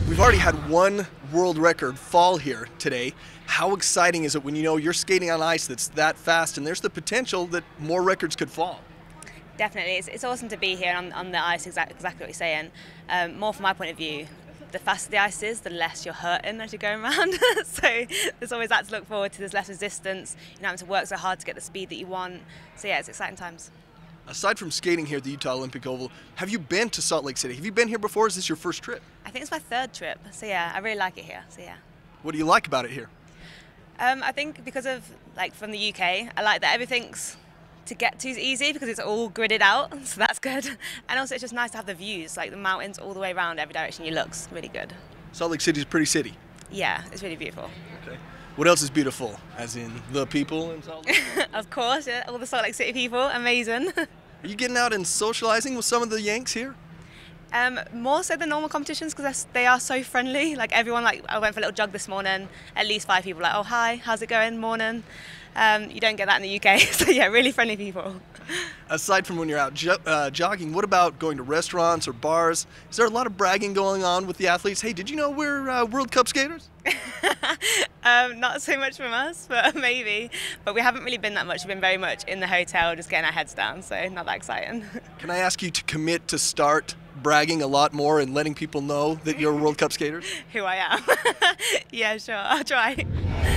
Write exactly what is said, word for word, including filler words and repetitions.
We've already had one world record fall here today. How exciting is it when you know you're skating on ice that's that fast and there's the potential that more records could fall? Definitely, it's, it's awesome to be here on, on the ice, exactly, exactly what you're saying. Um, more from my point of view, the faster the ice is, the less you're hurting as you're going around. So there's always that to look forward to, there's less resistance, you're not having to work so hard to get the speed that you want. So yeah, it's exciting times. Aside from skating here at the Utah Olympic Oval, have you been to Salt Lake City? Have you been here before? Is this your first trip? I think it's my third trip, so yeah, I really like it here, so yeah. What do you like about it here? Um, I think because of, like, from the U K, I like that everything's to get to is easy because it's all gridded out, so that's good. And also it's just nice to have the views, like the mountains all the way around, every direction you look's really good. Salt Lake City's a pretty city. Yeah, it's really beautiful. Okay. What else is beautiful? As in the people in Salt Lake? Of course, yeah, all the Salt Lake City people, amazing. Are you getting out and socializing with some of the Yanks here? Um, more so than normal competitions because they are so friendly. Like everyone, like I went for a little jog this morning, at least five people like, oh hi, how's it going, morning. Um, you don't get that in the U K, so yeah, really friendly people. Aside from when you're out jo uh, jogging, what about going to restaurants or bars? Is there a lot of bragging going on with the athletes? Hey, did you know we're uh, World Cup skaters? um, not so much from us, but maybe. But we haven't really been that much. We've been very much in the hotel, just getting our heads down, so not that exciting. Can I ask you to commit to start bragging a lot more and letting people know that you're World Cup skaters? Who I am. Yeah, sure, I'll try.